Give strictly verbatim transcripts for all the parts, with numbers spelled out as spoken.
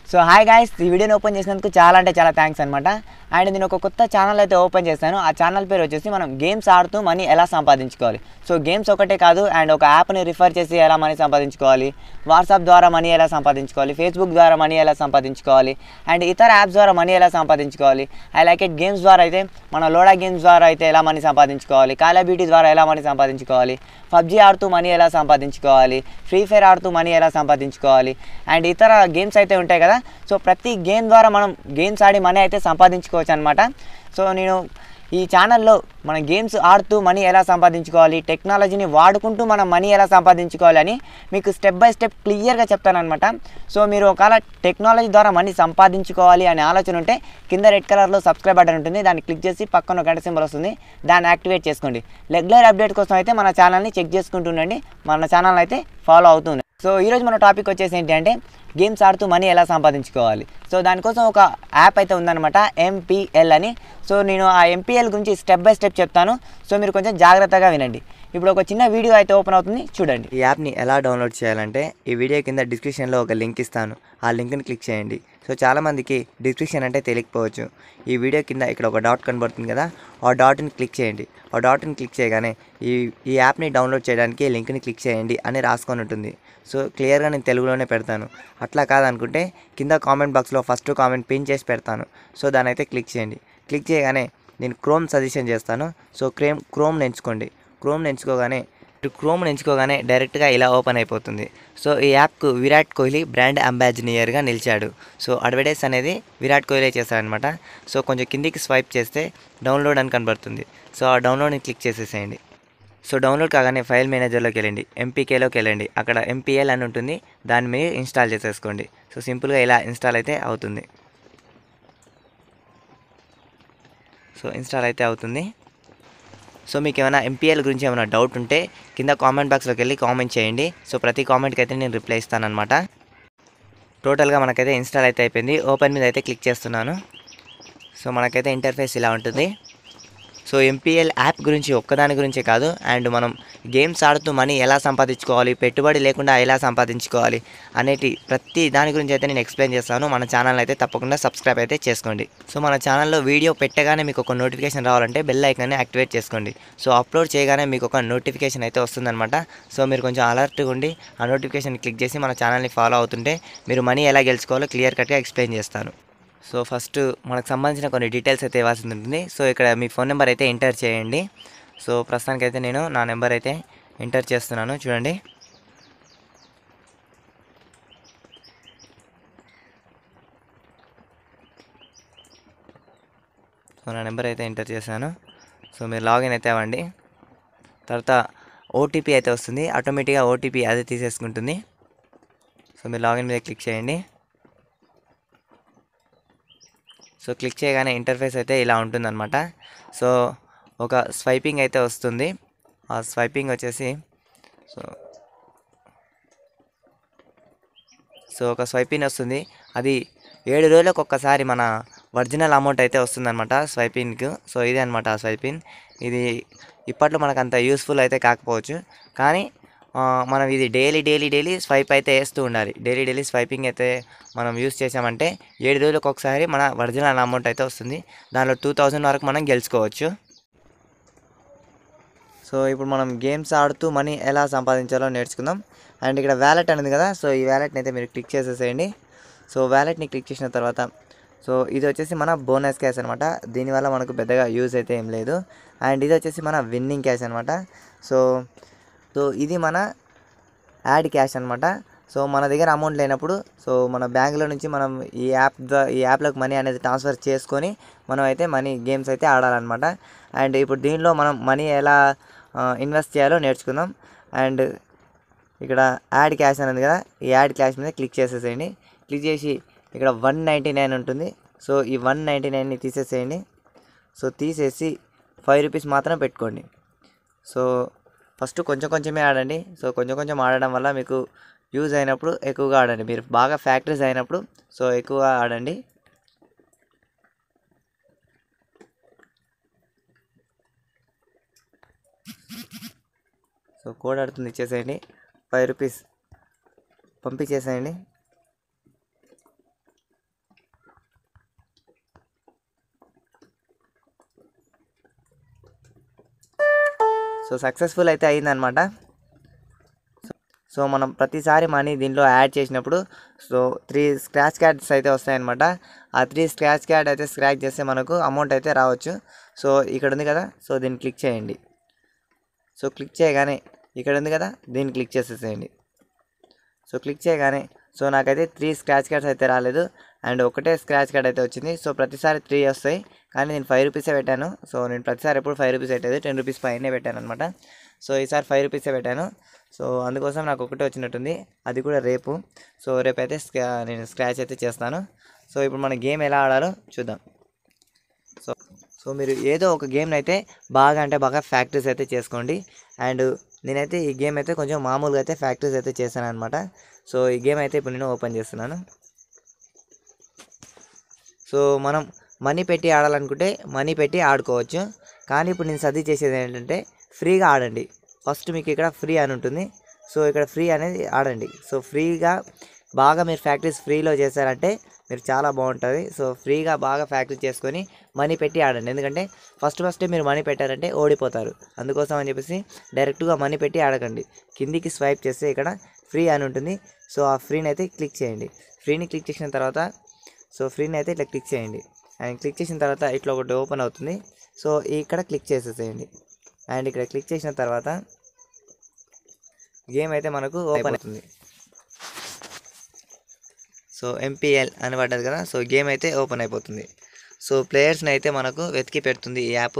So hi guys, ఈ వీడియోని open చేసినందుకు చాలా అంటే చాలా థ్యాంక్స్ అనమాట. అండ్ నేను ఒక కొత్త ఛానల్ అయితే ఓపెన్ చేశాను. ఆ ఛానల్ పేరు వచ్చేసి మనం గేమ్స్ ఆడుతూ మనీ ఎలా సంపాదించుకోవాలి. సో గేమ్స్ ఒకటే కాదు, అండ్ ఒక యాప్ని రిఫర్ చేసి ఎలా మనీ సంపాదించుకోవాలి, వాట్సాప్ ద్వారా మనీ ఎలా సంపాదించుకోవాలి, ఫేస్బుక్ ద్వారా మనీ ఎలా సంపాదించుకోవాలి, అండ్ ఇతర యాప్స్ ద్వారా మనీ ఎలా సంపాదించుకోవాలి, ఐ లైక్ ఇట్ గేమ్స్ ద్వారా అయితే మన లోడా గేమ్స్ ద్వారా అయితే ఎలా మనీ సంపాదించుకోవాలి, కాల్ ఆఫ్ డ్యూటీ ద్వారా ఎలా మనీ సంపాదించుకోవాలి, పబ్జీ ఆడుతూ మనీ ఎలా సంపాదించుకోవాలి, ఫ్రీ ఫైర్ ఆడుతూ మనీ ఎలా సంపాదించుకోవాలి, అండ్ ఇతర గేమ్స్ అయితే ఉంటాయి కదా. సో ప్రతి గేమ్ ద్వారా మనం గేమ్స్ ఆడి మనీ అయితే సంపాదించుకోవచ్చు అనమాట. సో నేను ఈ ఛానల్లో మన గేమ్స్ ఆడుతూ మనీ ఎలా సంపాదించుకోవాలి, టెక్నాలజీని వాడుకుంటూ మనం మనీ ఎలా సంపాదించుకోవాలి అని మీకు స్టెప్ బై స్టెప్ క్లియర్గా చెప్తానమాట. సో మీరు ఒకవేళ టెక్నాలజీ ద్వారా మనీ సంపాదించుకోవాలి అనే ఆలోచన ఉంటే కింద రెడ్ కలర్లో సబ్స్క్రైబ్ బటన్ ఉంటుంది, దాన్ని క్లిక్ చేసి పక్కన గంట సింబల్ వస్తుంది, దాన్ని యాక్టివేట్ చేసుకోండి. రెగ్యులర్ అప్డేట్ కోసం అయితే మన ఛానల్ని చెక్ చేసుకుంటుండండి, మన ఛానల్ అయితే ఫాలో అవుతుంది. సో ఈరోజు మన టాపిక్ వచ్చేసి ఏంటి అంటే గేమ్స్ ఆడుతూ మనీ ఎలా సంపాదించుకోవాలి. సో దానికోసం ఒక యాప్ అయితే ఉందన్నమాట, ఎంపీఎల్ అని. సో నేను ఆ ఎంపీఎల్ గురించి స్టెప్ బై స్టెప్ చెప్తాను, సో మీరు కొంచెం జాగ్రత్తగా వినండి. ఇప్పుడు ఒక చిన్న వీడియో అయితే ఓపెన్ అవుతుంది, చూడండి. ఈ యాప్ని ఎలా డౌన్లోడ్ చేయాలంటే ఈ వీడియో కింద డిస్క్రిప్షన్లో ఒక లింక్ ఇస్తాను, ఆ లింక్ని క్లిక్ చేయండి. సో చాలామందికి డిస్క్రిప్షన్ అంటే తెలియకపోవచ్చు. ఈ వీడియో కింద ఇక్కడ ఒక డాట్ కనబడుతుంది కదా, ఆ డాట్ని క్లిక్ చేయండి. ఆ డాట్ని క్లిక్ చేయగానే ఈ ఈ యాప్ని డౌన్లోడ్ చేయడానికి లింక్ని క్లిక్ చేయండి అని రాసుకొని ఉంటుంది. సో క్లియర్గా నేను తెలుగులోనే పెడతాను. అట్లా కాదనుకుంటే కింద కామెంట్ బాక్స్లో ఫస్ట్ కామెంట్ పిన్ చేసి పెడతాను. సో దాని అయితే క్లిక్ చేయండి. క్లిక్ చేయగానే నేను క్రోమ్ సజెషన్ చేస్తాను. సో క్రేమ్ క్రోమ్ ఎంచుకోండి. క్రోమ్ ఎంచుకోగానే క్రోమ్ ఎంచుకోగానే డైరెక్ట్గా ఇలా ఓపెన్ అయిపోతుంది. సో ఈ యాప్కు విరాట్ కోహ్లీ బ్రాండ్ అంబాసిడర్గా నిలిచాడు. సో అడ్వర్టైజ్ అనేది విరాట్ కోహ్లీ చేశాడనమాట. సో కొంచెం కిందికి స్వైప్ చేస్తే డౌన్లోడ్ అని కనబడుతుంది. సో ఆ డౌన్లోడ్ని క్లిక్ చేసేసేయండి. సో డౌన్లోడ్ కాగానే ఫైల్ మేనేజర్లోకి వెళ్ళండి, ఎంపీకేలోకి వెళ్ళండి, అక్కడ ఎంపీఎల్ అని ఉంటుంది, దాన్ని మీరు ఇన్స్టాల్ చేసేసుకోండి. సో సింపుల్గా ఇలా ఇన్స్టాల్ అయితే అవుతుంది. సో ఇన్స్టాల్ అయితే అవుతుంది. సో మీకు ఏమైనా ఎంపీఎల్ గురించి ఏమైనా డౌట్ ఉంటే కింద కామెంట్ బాక్స్లోకి వెళ్ళి కామెంట్ చేయండి. సో ప్రతి కామెంట్కి అయితే నేను రిప్లై ఇస్తానమాట. టోటల్గా మనకైతే ఇన్స్టాల్ అయితే అయిపోయింది. ఓపెన్ మీద అయితే క్లిక్ చేస్తున్నాను. సో మనకైతే ఇంటర్ఫేస్ ఇలా ఉంటుంది. సో ఎంపీఎల్ యాప్ గురించి ఒక్కదాని గురించే కాదు, అండ్ మనం గేమ్స్ ఆడుతూ మనీ ఎలా సంపాదించుకోవాలి, పెట్టుబడి లేకుండా ఎలా సంపాదించుకోవాలి అనేటి ప్రతి దాని గురించి అయితే నేను ఎక్స్ప్లెయిన్ చేస్తాను. మన ఛానల్ అయితే తప్పకుండా సబ్స్క్రైబ్ అయితే చేసుకోండి. సో మన ఛానల్లో వీడియో పెట్టగానే మీకు ఒక నోటిఫికేషన్ రావాలంటే బెల్ ఐకాన్ని యాక్టివేట్ చేసుకోండి. సో అప్లోడ్ చేయగానే మీకు ఒక నోటిఫికేషన్ అయితే వస్తుందన్నమాట. సో మీరు కొంచెం అలర్ట్గా ఉండి ఆ నోటిఫికేషన్ క్లిక్ చేసి మన ఛానల్ని ఫాలో అవుతుంటే మీరు మనీ ఎలా గెలుచుకోవాలో క్లియర్ కట్గా ఎక్స్ప్లెయిన్ చేస్తాను. సో ఫస్ట్ మనకు సంబంధించిన కొన్ని డీటెయిల్స్ అయితే ఇవ్వాల్సి ఉంటుంది. సో ఇక్కడ మీ ఫోన్ నెంబర్ అయితే ఎంటర్ చేయండి. సో ప్రస్తుతానికైతే నేను నా నెంబర్ అయితే ఎంటర్ చేస్తున్నాను, చూడండి. సో నా నెంబర్ అయితే ఎంటర్ చేశాను. సో మీరు లాగిన్ అయితే అవ్వండి. తర్వాత ఓటీపీ అయితే వస్తుంది, ఆటోమేటిక్గా ఓటీపీ అదే తీసేసుకుంటుంది. సో మీరు లాగిన్ మీద క్లిక్ చేయండి. సో క్లిక్ చేయగానే ఇంటర్ఫేస్ అయితే ఇలా ఉంటుందన్నమాట. సో ఒక స్వైపింగ్ అయితే వస్తుంది. ఆ స్వైపింగ్ వచ్చేసి సో సో ఒక స్వైపింగ్ వస్తుంది. అది ఏడు రోజులకు ఒక్కసారి మన ఒరిజినల్ అమౌంట్ అయితే వస్తుందన్నమాట స్వైపింగ్కి. సో ఇదే అనమాట ఆ స్వైపింగ్. ఇది ఇప్పట్లో మనకు అంత యూస్ఫుల్ అయితే కాకపోవచ్చు, కానీ మనం ఇది డైలీ డైలీ డైలీ స్వైప్ అయితే వేస్తూ ఉండాలి. డైలీ డైలీ స్వైపింగ్ అయితే మనం యూస్ చేసామంటే ఏడు రోజులకు ఒకసారి మన ఒరిజినల్ అమౌంట్ అయితే వస్తుంది. దానిలో టూ థౌజండ్ వరకు మనం గెలుచుకోవచ్చు. సో ఇప్పుడు మనం గేమ్స్ ఆడుతూ మనీ ఎలా సంపాదించాలో నేర్చుకుందాం. అండ్ ఇక్కడ వ్యాలెట్ అనేది కదా, సో ఈ వ్యాలెట్ని అయితే మీరు క్లిక్ చేసేసేయండి. సో వ్యాలెట్ని క్లిక్ చేసిన తర్వాత సో ఇది వచ్చేసి మన బోనస్ క్యాష్ అనమాట. దీనివల్ల మనకు పెద్దగా యూజ్ అయితే ఏం లేదు. అండ్ ఇది వచ్చేసి మన విన్నింగ్ క్యాష్ అనమాట. సో సో ఇది మన యాడ్ క్యాష్ అనమాట. సో మన దగ్గర అమౌంట్ లేనప్పుడు సో మన బ్యాంకులో నుంచి మనం ఈ యాప్ ఈ యాప్లోకి మనీ అనేది ట్రాన్స్ఫర్ చేసుకొని మనం అయితే మనీ గేమ్స్ అయితే ఆడాలన్నమాట. అండ్ ఇప్పుడు దీనిలో మనం మనీ ఎలా ఇన్వెస్ట్ చేయాలో నేర్చుకుందాం. అండ్ ఇక్కడ యాడ్ క్యాష్ అనేది కదా, ఈ యాడ్ క్యాష్ మీద క్లిక్ చేసేసేయండి. క్లిక్ చేసి ఇక్కడ వన్ నైంటీ నైన్ ఉంటుంది. సో ఈ వన్ నైంటీ నైన్ని తీసేసేయండి. సో తీసేసి ఫైవ్ రూపీస్ మాత్రం పెట్టుకోండి. సో ఫస్ట్ కొంచెం కొంచెమే ఆడండి. సో కొంచెం కొంచెం ఆడడం వల్ల మీకు యూజ్ అయినప్పుడు ఎక్కువగా ఆడండి. మీరు బాగా ఫ్యాక్టరీస్ అయినప్పుడు సో ఎక్కువగా ఆడండి. సో కోడ్ ఆడుతుంది, ఇచ్చేసేయండి. ఫైవ్ రూపీస్ పంపించేసేయండి. సో సక్సెస్ఫుల్ అయితే అయిందనమాట. సో మనం ప్రతిసారి మనీ దీంట్లో యాడ్ చేసినప్పుడు సో త్రీ స్క్రాచ్ కార్డ్స్ అయితే వస్తాయన్నమాట. ఆ త్రీ స్క్రాచ్ కార్డ్ అయితే స్క్రాచ్ చేస్తే మనకు అమౌంట్ అయితే రావచ్చు. సో ఇక్కడ ఉంది కదా, సో దీన్ని క్లిక్ చేయండి. సో క్లిక్ చేయగానే ఇక్కడ ఉంది కదా, దీన్ని క్లిక్ చేసేసేయండి. సో క్లిక్ చేయగానే సో నాకైతే త్రీ స్క్రాచ్ కార్డ్స్ అయితే రాలేదు, అండ్ ఒకటే స్క్రాచ్ కార్డ్ అయితే వచ్చింది. సో ప్రతిసారి త్రీ వస్తాయి, కానీ నేను ఫైవ్ రూపీసే పెట్టాను. సో నేను ప్రతిసారి ఎప్పుడు ఫైవ్ రూపీస్ పెట్టేది, టెన్ రూపీస్ పైనే పెట్టాను అనమాట. సో ఈసారి ఫైవ్ రూపీసే పెట్టాను. సో అందుకోసం నాకు ఒకటే వచ్చినట్టుంది, అది కూడా రేపు. సో రేపు అయితే నేను స్క్రాచ్ అయితే చేస్తాను. సో ఇప్పుడు మన గేమ్ ఎలా ఆడాలో చూద్దాం. సో సో మీరు ఏదో ఒక గేమ్ని అయితే బాగా అంటే బాగా ప్రాక్టీస్ అయితే చేసుకోండి. అండ్ నేనైతే ఈ గేమ్ అయితే కొంచెం మామూలుగా అయితే ప్రాక్టీస్ అయితే చేశాను అనమాట. సో ఈ గేమ్ అయితే ఇప్పుడు నేను ఓపెన్ చేస్తున్నాను. సో మనం మనీ పెట్టి ఆడాలనుకుంటే మనీ పెట్టి ఆడుకోవచ్చు, కానీ ఇప్పుడు నేను సజెస్ట్ చేసేది ఏంటంటే ఫ్రీగా ఆడండి. ఫస్ట్ మీకు ఇక్కడ ఫ్రీ అని ఉంటుంది, సో ఇక్కడ ఫ్రీ అనేది ఆడండి. సో ఫ్రీగా బాగా మీరు ప్రాక్టీస్ ఫ్రీలో చేశారంటే మీరు చాలా బాగుంటుంది. సో ఫ్రీగా బాగా ప్రాక్టీస్ చేసుకొని మనీ పెట్టి ఆడండి, ఎందుకంటే ఫస్ట్ ఫస్ట్ మీరు మనీ పెట్టారంటే ఓడిపోతారు. అందుకోసం అని చెప్పేసి డైరెక్ట్గా మనీ పెట్టి ఆడకండి. కిందికి స్వైప్ చేస్తే ఇక్కడ ఫ్రీ అని ఉంటుంది. సో ఆ ఫ్రీని అయితే క్లిక్ చేయండి. ఫ్రీని క్లిక్ చేసిన తర్వాత సో ఫ్రీని అయితే ఇట్లా క్లిక్ చేయండి. అండ్ క్లిక్ చేసిన తర్వాత ఇట్లా ఒకటి ఓపెన్ అవుతుంది. సో ఇక్కడ క్లిక్ చేసేసేయండి. అండ్ ఇక్కడ క్లిక్ చేసిన తర్వాత గేమ్ అయితే మనకు ఓపెన్ అవుతుంది. సో ఎంపీఎల్ అని పడ్డది కదా, సో గేమ్ అయితే ఓపెన్ అయిపోతుంది. సో ప్లేయర్స్ని అయితే మనకు వెతికి పెడుతుంది ఈ యాప్.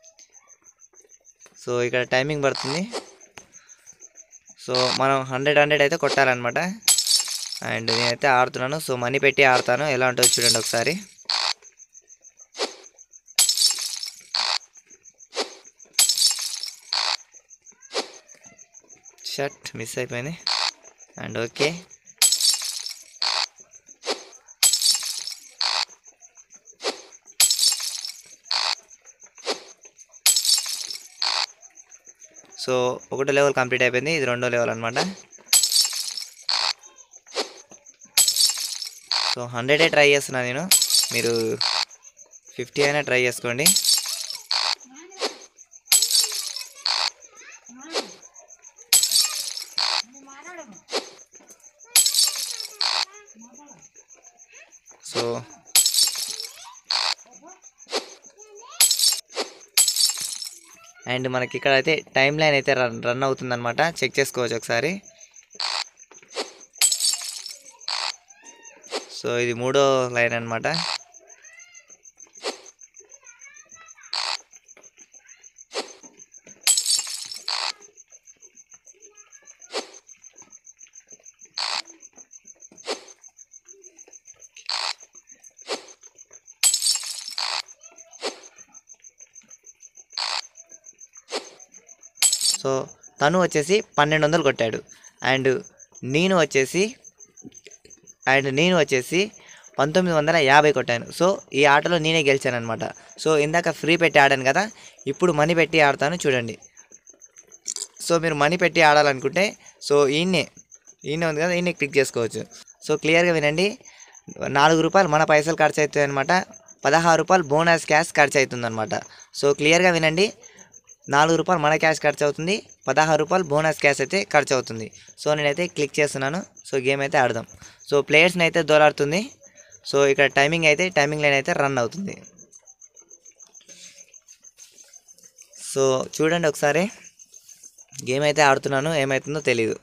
సో ఇక్కడ టైమింగ్ పడుతుంది. సో మనం హండ్రెడ్ హండ్రెడ్ అయితే కొట్టాలన్నమాట. అండ్ నేనైతే ఆడుతున్నాను. సో మనీ పెట్టి ఆడతాను, ఎలా ఉంటుందో చూడండి ఒకసారి. షర్ట్ మిస్ అయిపోయింది. అండ్ ఓకే, సో ఒకటో లెవెల్ కంప్లీట్ అయిపోయింది, ఇది రెండో లెవెల్ అనమాట. సో హండ్రెడే ట్రై చేస్తున్నాను నేను, మీరు ఫిఫ్టీ అయినా ట్రై చేసుకోండి. సో అండ్ మనకి ఇక్కడ అయితే టైం లైన్ అయితే రన్ రన్ అవుతుందన్నమాట, చెక్ చేసుకోవచ్చు ఒకసారి. సో ఇది మూడో లైన్ అనమాట. సో తను వచ్చేసి పన్నెండు వందలు కొట్టాడు, అండ్ నేను వచ్చేసి అండ్ నేను వచ్చేసి పంతొమ్మిది వందల యాభై కొట్టాను. సో ఈ ఆటలో నేనే గెలిచాను అనమాట. సో ఇందాక ఫ్రీ పెట్టి ఆడాను కదా, ఇప్పుడు మనీ పెట్టి ఆడతాను చూడండి. సో మీరు మనీ పెట్టి ఆడాలనుకుంటే సో ఈయన్నే ఈయనే ఉంది కదా, ఈయనే క్లిక్ చేసుకోవచ్చు. సో క్లియర్గా వినండి, నాలుగు రూపాయలు మన పైసలు ఖర్చు అవుతాయి అనమాట, పదహారు రూపాయలు బోనస్ క్యాష్ ఖర్చు అవుతుంది అనమాట. సో క్లియర్గా వినండి, నాలుగు రూపాయలు మన క్యాష్ ఖర్చు అవుతుంది, పదహారు రూపాయలు బోనస్ క్యాష్ అయితే ఖర్చు అవుతుంది. సో నేనైతే క్లిక్ చేస్తున్నాను. సో గేమ్ అయితే ఆడదాం. సో ప్లేయర్స్ని అయితే దోలాడుతుంది. సో ఇక్కడ టైమింగ్ అయితే టైమింగ్ లైన్ అయితే రన్ అవుతుంది. సో చూడండి ఒకసారి, గేమ్ అయితే ఆడుతున్నాను, ఏమవుతుందో తెలీదు.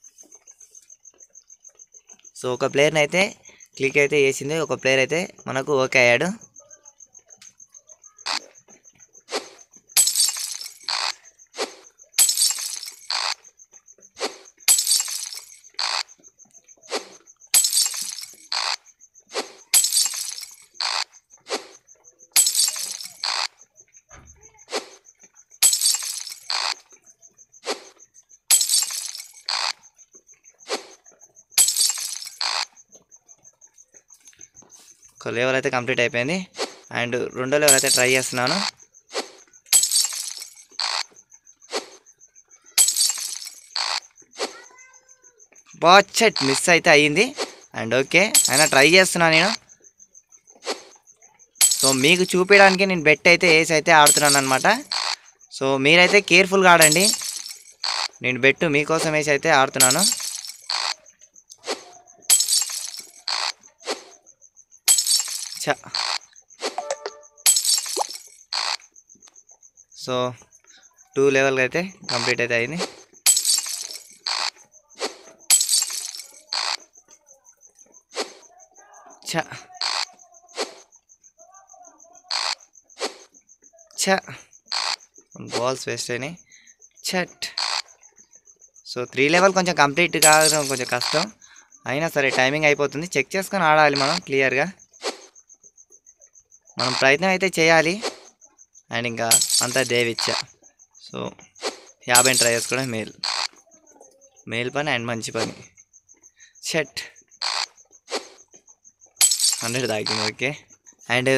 సో ఒక ప్లేయర్ని అయితే క్లిక్ అయితే చేసింది, ఒక ప్లేయర్ అయితే మనకు ఓకే అయ్యాడు. ఒక లెవెల్ అయితే కంప్లీట్ అయిపోయింది, అండ్ రెండో లెవెల్ అయితే ట్రై చేస్తున్నాను. బాచెట్ మిస్ అయితే అయ్యింది, అండ్ ఓకే అయినా ట్రై చేస్తున్నాను నేను. సో మీకు చూపించడానికి నేను బెట్ అయితే వేసి అయితే ఆడుతున్నాను అనమాట. సో మీరైతే కేర్ఫుల్గా ఆడండి. నేను బెట్టు మీకోసం వేసి అయితే ఆడుతున్నాను. చ సో టూ లెవెల్కి అయితే కంప్లీట్ అయితే అయింది. చ చ బాల్స్ వేస్ట్ అయినాయి. చట్. సో త్రీ లెవెల్ కొంచెం కంప్లీట్ కావడం కొంచెం కష్టం, అయినా సరే టైమింగ్ అయిపోతుంది. చెక్ చేసుకొని ఆడాలి మనం క్లియర్గా. మనం ప్రయత్నం అయితే చేయాలి. అండ్ ఇంకా అంతా దేవిచ్చా. సో యాభై ట్రై చేసుకోవడం మేల్ మేల్ పని అండ్ మంచి పని. షట్ హండ్రెడ్ తాగింది. ఓకే. అండ్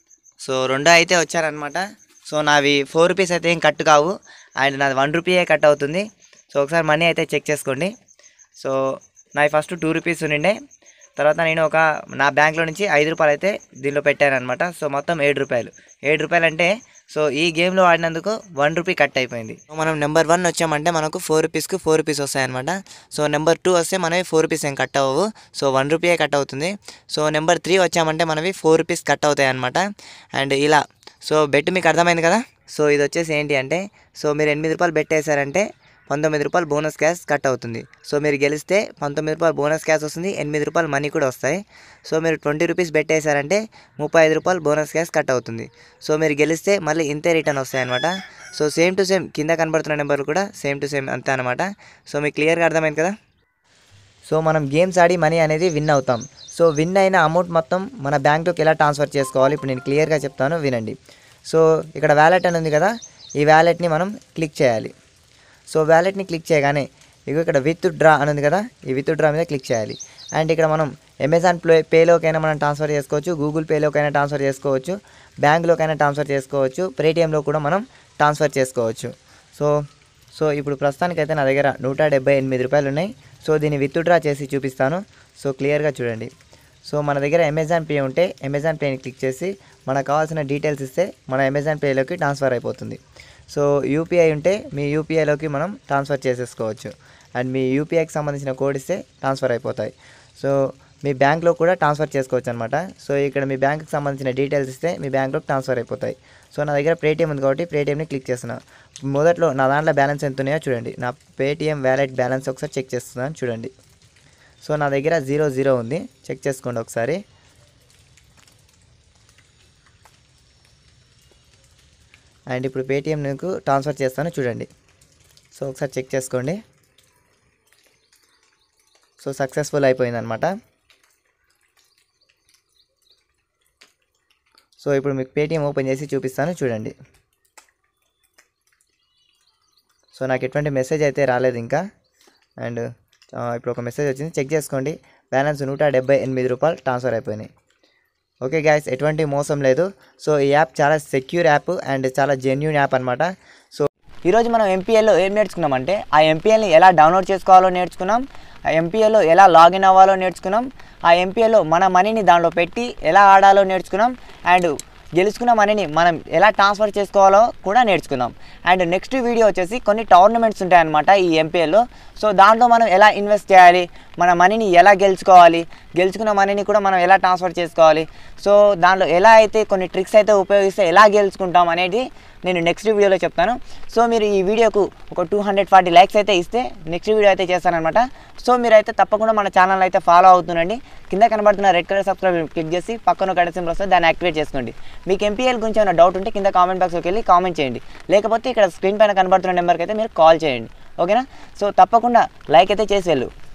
సో రెండు అయితే వచ్చారనమాట. సో నావి ఫోర్ రూపీస్ అయితే ఏం కట్ కావు, అండ్ నాది వన్ రూపీయే కట్ అవుతుంది. సో ఒకసారి మనీ అయితే చెక్ చేసుకోండి. సో నావి ఫస్ట్ టూ రూపీస్ ఉండే, తర్వాత నేను ఒక నా బ్యాంక్లో నుంచి ఐదు రూపాయలు అయితే దీనిలో పెట్టాను అనమాట. సో మొత్తం ఏడు రూపాయలు ఏడు రూపాయలు అంటే సో ఈ గేమ్లో ఆడినందుకు వన్ రూపీ కట్ అయిపోయింది. మనం నెంబర్ వన్ వచ్చామంటే మనకు ఫోర్ రూపీస్కి ఫోర్ రూపీస్ వస్తాయన్నమాట. సో నెంబర్ టూ వస్తే మనవి ఫోర్ రూపీస్ ఏం కట్ అవ్వవు, సో వన్ రూపీయే కట్ అవుతుంది. సో నెంబర్ త్రీ వచ్చామంటే మనవి ఫోర్ రూపీస్ కట్ అవుతాయి అనమాట. అండ్ ఇలా సో బెట్ మీకు అర్థమైంది కదా. సో ఇది వచ్చేసి ఏంటి అంటే, సో మీరు ఎనిమిది రూపాయలు బెట్ వేసారంటే పంతొమ్మిది రూపాయలు బోనస్ క్యాష్ కట్ అవుతుంది. సో మీరు గెలిస్తే పంతొమ్మిది రూపాయలు బోనస్ క్యాష్ వస్తుంది, ఎనిమిది రూపాయలు మనీ కూడా వస్తాయి. సో మీరు ట్వంటీ రూపీస్ బెట్ వేసారంటే ముప్పై ఐదు రూపాయలు బోనస్ క్యాష్ కట్ అవుతుంది. సో మీరు గెలిస్తే మళ్ళీ ఇంతే రిటర్న్ వస్తాయి అనమాట. సో సేమ్ టు సేమ్ కింద కనబడుతున్న నెంబర్ కూడా సేమ్ టు సేమ్ అంతే అనమాట. సో మీకు క్లియర్గా అర్థమైంది కదా. సో మనం గేమ్స్ ఆడి మనీ అనేది విన్ అవుతాం. సో విన్ అయిన అమౌంట్ మొత్తం మన బ్యాంక్లోకి ఎలా ట్రాన్స్ఫర్ చేసుకోవాలి ఇప్పుడు నేను క్లియర్గా చెప్తాను, వినండి. సో ఇక్కడ వ్యాలెట్ అని ఉంది కదా, ఈ వ్యాలెట్ని మనం క్లిక్ చేయాలి. సో వ్యాలెట్ని క్లిక్ చేయగానే ఇక ఇక్కడ విత్ డ్రా అని ఉంది కదా, ఈ విత్ డ్రా మీద క్లిక్ చేయాలి. అండ్ ఇక్కడ మనం అమెజాన్ ప్లే పేలోకైనా మనం ట్రాన్స్ఫర్ చేసుకోవచ్చు, గూగుల్ పేలోకైనా ట్రాన్స్ఫర్ చేసుకోవచ్చు, బ్యాంక్లోకైనా ట్రాన్స్ఫర్ చేసుకోవచ్చు, పేటిఎంలో కూడా మనం ట్రాన్స్ఫర్ చేసుకోవచ్చు. సో సో ఇప్పుడు ప్రస్తుతానికైతే నా దగ్గర నూట డెబ్బై ఎనిమిది రూపాయలు ఉన్నాయి. సో దీన్ని విత్ డ్రా చేసి చూపిస్తాను. సో క్లియర్గా చూడండి. సో మన దగ్గర అమెజాన్ పే ఉంటే అమెజాన్ పేని క్లిక్ చేసి మనకు కావాల్సిన డీటెయిల్స్ ఇస్తే మన అమెజాన్ పేలోకి ట్రాన్స్ఫర్ అయిపోతుంది. సో యూపీఐ ఉంటే మీ యూపీఐలోకి మనం ట్రాన్స్ఫర్ చేసేసుకోవచ్చు. అండ్ మీ యూపీఐకి సంబంధించిన కోడ్ ఇస్తే ట్రాన్స్ఫర్ అయిపోతాయి. సో మీ బ్యాంక్లో కూడా ట్రాన్స్ఫర్ చేసుకోవచ్చు అనమాట. సో ఇక్కడ మీ బ్యాంక్కి సంబంధించిన డీటెయిల్స్ ఇస్తే మీ బ్యాంక్లోకి ట్రాన్స్ఫర్ అయిపోతాయి. సో నా దగ్గర పేటిఎం ఉంది కాబట్టి పేటిఎంని క్లిక్ చేస్తున్నాను. మొదట్లో నా దాంట్లో బ్యాలెన్స్ ఎంత ఉన్నాయో చూడండి. నా పేటిఎం వ్యాలెట్ బ్యాలెన్స్ ఒకసారి చెక్ చేస్తున్నాను చూడండి. సో నా దగ్గర జీరో జీరో ఉంది, చెక్ చేసుకోండి ఒకసారి. అండ్ ఇప్పుడు పేటిఎం మీకు ట్రాన్స్ఫర్ చేస్తాను చూడండి. సో ఒకసారి చెక్ చేసుకోండి. సో సక్సెస్ఫుల్ అయిపోయిందనమాట. సో ఇప్పుడు మీకు పేటిఎం ఓపెన్ చేసి చూపిస్తాను చూడండి. సో నాకు ఎటువంటి మెసేజ్ అయితే రాలేదు ఇంకా. అండ్ ఇప్పుడు ఒక మెసేజ్ వచ్చింది, చెక్ చేసుకోండి. బ్యాలెన్స్ నూట డెబ్బై ఎనిమిది రూపాయలు ట్రాన్స్ఫర్ అయిపోయినాయి. ఓకే గైస్, ఎటువంటి మోసం లేదు. సో ఈ యాప్ చాలా సెక్యూర్ యాప్ అండ్ చాలా జెన్యూన్ యాప్ అనమాట. సో ఈరోజు మనం ఎంపీఎల్లో ఏం నేర్చుకున్నామంటే ఆ ఎంపీఎల్ని ఎలా డౌన్లోడ్ చేసుకోవాలో నేర్చుకున్నాం, ఆ ఎంపీఎల్లో ఎలా లాగిన్ అవ్వాలో నేర్చుకున్నాం, ఆ ఎంపీఎల్లో మన మనీని దాంట్లో పెట్టి ఎలా ఆడాలో నేర్చుకున్నాం, అండ్ గెలుచుకున్న మనీని మనం ఎలా ట్రాన్స్ఫర్ చేసుకోవాలో కూడా నేర్చుకుందాం. అండ్ నెక్స్ట్ వీడియో వచ్చేసి కొన్ని టోర్నమెంట్స్ ఉంటాయన్నమాట ఈ ఎంపీఎల్లో. సో దాంట్లో మనం ఎలా ఇన్వెస్ట్ చేయాలి, మన మనీని ఎలా గెలుచుకోవాలి, గెలుచుకున్న మనీని కూడా మనం ఎలా ట్రాన్స్ఫర్ చేసుకోవాలి, సో దాంట్లో ఎలా అయితే కొన్ని ట్రిక్స్ అయితే ఉపయోగిస్తే ఎలా గెలుచుకుంటాం అనేది నేను నెక్స్ట్ వీడియోలో చెప్తాను. సో మీరు ఈ వీడియోకు ఒక టూ హండ్రెడ్ ఫార్టీ లైక్స్ అయితే ఇస్తే నెక్స్ట్ వీడియో అయితే చేస్తానమాట. సో మీరైతే తప్పకుండా మన ఛానల్ అయితే ఫాలో అవుతుండండి. కింద కనబడుతున్న రెడ్ కలర్ సబ్స్క్రైబ్ క్లిక్ చేసి పక్కన గంట సింబల్ వస్తే దాన్ని యాక్టివేట్ చేసుకోండి. మీకు ఎంపీఎల్ గురించి ఏమైనా డౌట్ ఉంటే కింద కామెంట్ బాక్స్లోకి వెళ్ళి కామెంట్ చేయండి, లేకపోతే ఇక్కడ స్క్రీన్ పైన కనబడుతున్న నెంబర్కి అయితే మీరు కాల్ చేయండి. ఓకేనా? సో తప్పకుండా లైక్ అయితే చేసి వెళ్ళు.